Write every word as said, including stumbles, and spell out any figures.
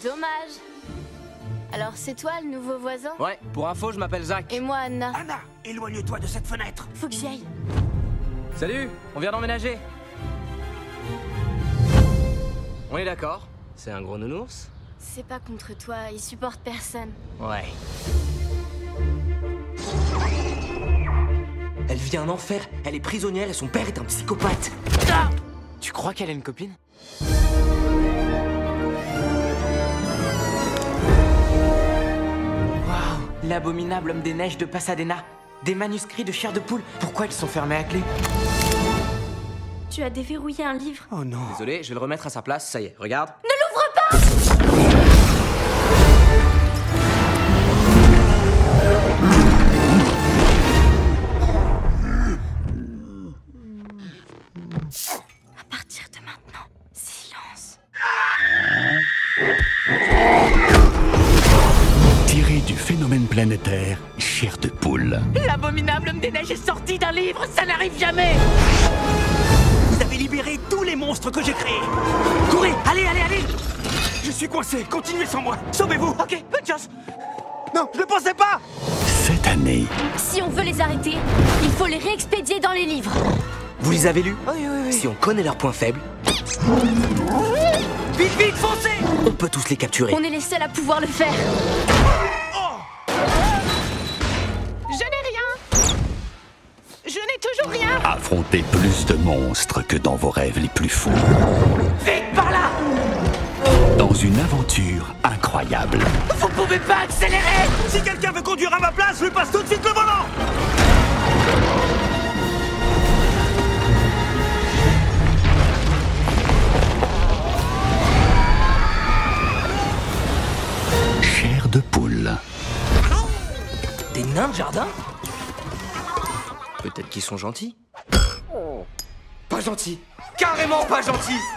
Dommage. Alors c'est toi le nouveau voisin? Ouais, pour info, je m'appelle Zach. Et moi Anna. Anna, éloigne-toi de cette fenêtre. Faut que j'y aille. Salut, on vient d'emménager. On est d'accord? C'est un gros nounours? C'est pas contre toi, il supporte personne. Ouais. Elle vit un enfer, elle est prisonnière et son père est un psychopathe. Ah! Tu crois qu'elle a une copine? Waouh, l'abominable homme des neiges de Pasadena. Des manuscrits de chair de poule. Pourquoi ils sont fermés à clé? Tu as déverrouillé un livre. Oh non. Désolé, je vais le remettre à sa place, ça y est, regarde. Ne l'ouvre pas! À partir de maintenant, silence. Tiré du phénomène planétaire chair de poule. L'abominable homme des neiges est sorti d'un livre, ça n'arrive jamais! Vous avez libéré tous les monstres que j'ai créés. Courez, allez, allez, allez. Je suis coincé, continuez sans moi. Sauvez-vous. Ok, bonne chance! Non, je ne pensais pas. Cette année, Si on veut les arrêter, il faut les réexpédier dans les livres. Vous les avez lus? Oui, oui, oui. Si on connaît leurs points faibles, Vite, vite, foncez. on peut tous les capturer. On est les seuls à pouvoir le faire. Je n'ai rien! Je n'ai toujours rien! affrontez plus de monstres que dans vos rêves les plus fous. Vite par là! Dans une aventure incroyable. Vous pouvez pas accélérer! Si quelqu'un veut conduire à ma place, je lui passe tout de suite le volant. Chair de poule. Des nains de jardin? Peut-être qu'ils sont gentils. Pas gentils. Carrément pas gentils.